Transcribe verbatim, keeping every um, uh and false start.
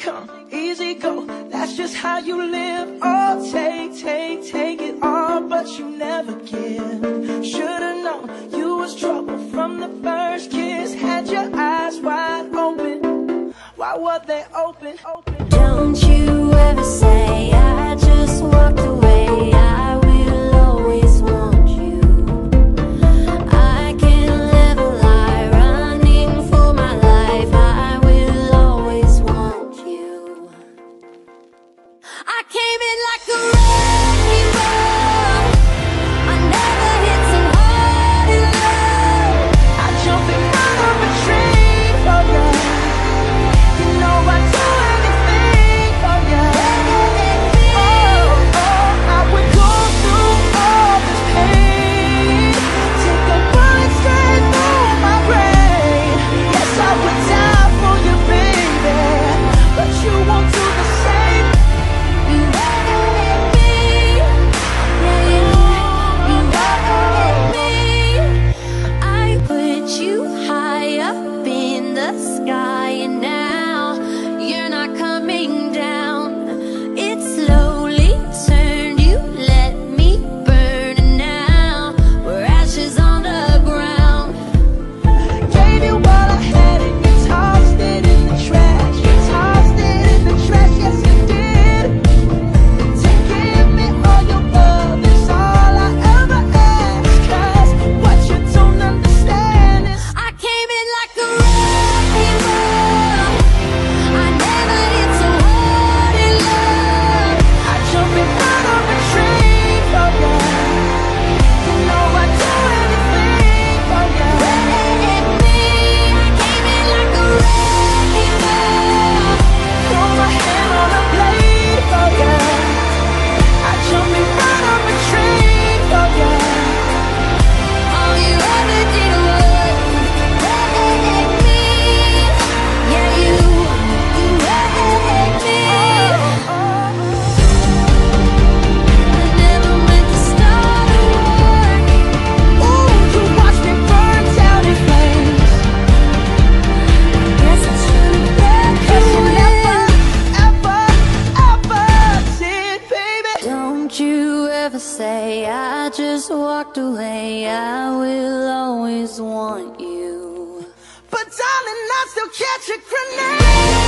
come, easy go. That's just how you live. Oh, take, take, take it all, but you never give. Should've known you was trouble from the first kiss. Had your eyes wide open. Why were they open? Open. Don't you ever say I just walked away. I will always want you. I can't live a lie, running for my life. I will always want you. I came in like a wrecking ball. I never hit so hard in love. I jump in front of a train for you. You know I do anything for you. Oh, oh, I would go through all this pain, take a bullet straight through my brain. Yes, I would die for you, baby, but you won't do the same. You rather hit me, yeah, you, you rather hit me. I put you high up in the sky, and now you're not coming down. It slowly turned, you let me burn, and now we're ashes on the ground. Gave you all I had and you tossed it in the trash. You tossed it in the trash, yes you did. To give me all your love is all I ever ask. 'Cause what you don't understand is I came in like a wrecking ball. I never hit so hard in love. I jump in front of a train for you. You know I'd do anything for you. Hit me, I came in like a wrecking ball. Throw my hand on a blade for you. I jump in front of a train for you. All you ever did was hit me. Yeah, you, you hit me. I never meant to start a war. Ooh, you watched me burn down in flames. Guess I should've let Cause you you never, in. ever, ever did, baby. Don't you ever say I just walked away. I will always want you. But darling, I still catch a grenade.